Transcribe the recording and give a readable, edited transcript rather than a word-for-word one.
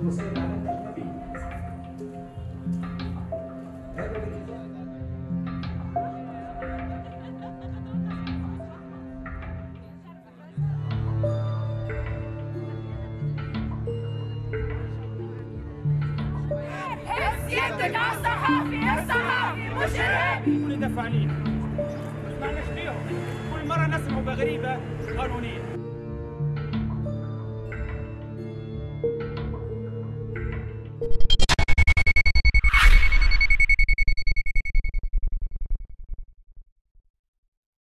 مسيطر على الأجنبي. سيادتك على الصحافي مش إرهابي. كل دفعانين ما سمعناش بيهم، كل مرة نسمعوا بغريبة قانونية.